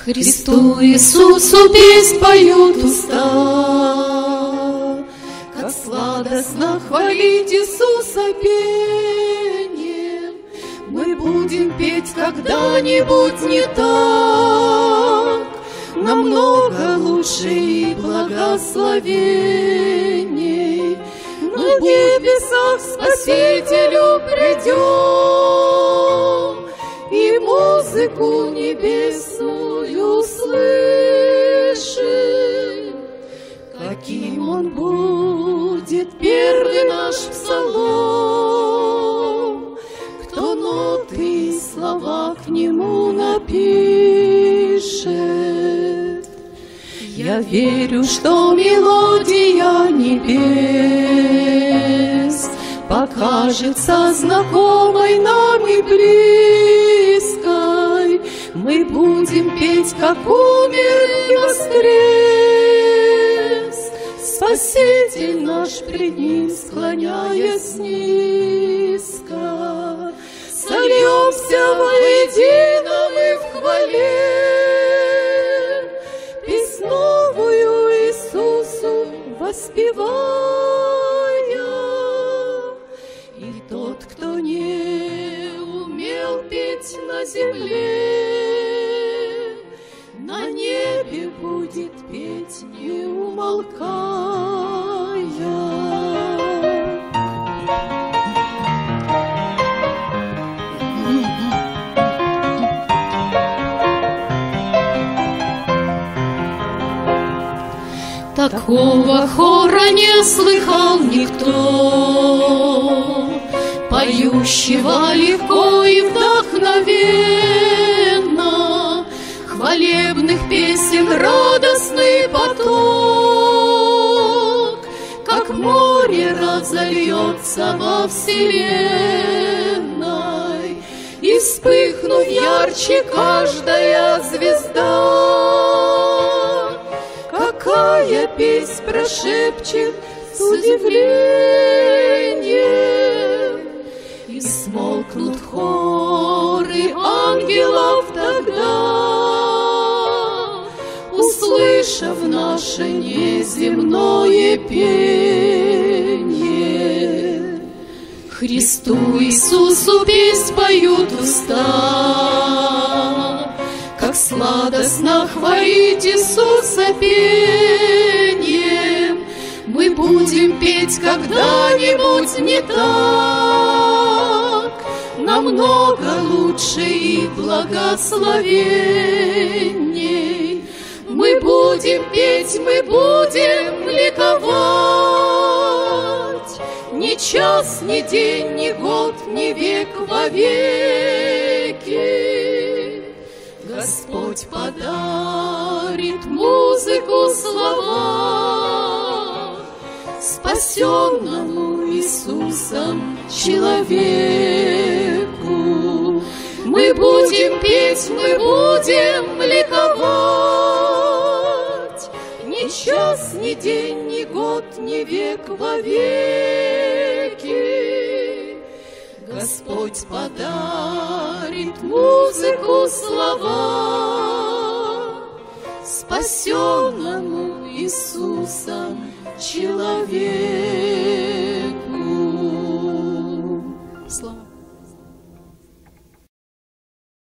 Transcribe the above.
Христу Иисусу песнь поют уста, как сладостно хвалить Иисуса пением. Мы будем петь когда-нибудь не так, намного лучше и благословений. На небесах Спасителю придем, и музыку небесную услышим. Каким он будет, первый наш псалом, кто ноты и слова к нему напишет. Я верю, что мелодия небес покажется знакомой нам и близкой. Мы будем петь, как умер и воскрес Спаситель наш, пред ним склоняясь низко. Сольемся воедино мы в хвале, песнь новую Иисусу воспевая. И тот, кто не умел петь на земле, на небе будет петь, не умолкая. Такого хора не слыхал никто, поющего легко и вдохновенно, хвалебных песен радостный поток, как море разольется во вселенной, и вспыхнув ярче каждая звезда. Какая песнь прошепчет с удивлением, и смолкнут хоры ангелов тогда, услышав наше неземное пение. Христу Иисусу песнь поют уста, как сладостно хвалить Иисуса пением. Мы будем петь когда-нибудь не так, намного лучше и благословенней. Мы будем петь, мы будем ликовать, ни час, ни день, ни год, ни век вовеки. Господь подарит музыку слова спасенному Иисусом человеку. Мы будем петь, мы будем ликовать, ни час, ни день, ни год, ни век вовеки. Господь подарит музыку слова спасенному Иисусом человеку. Слава.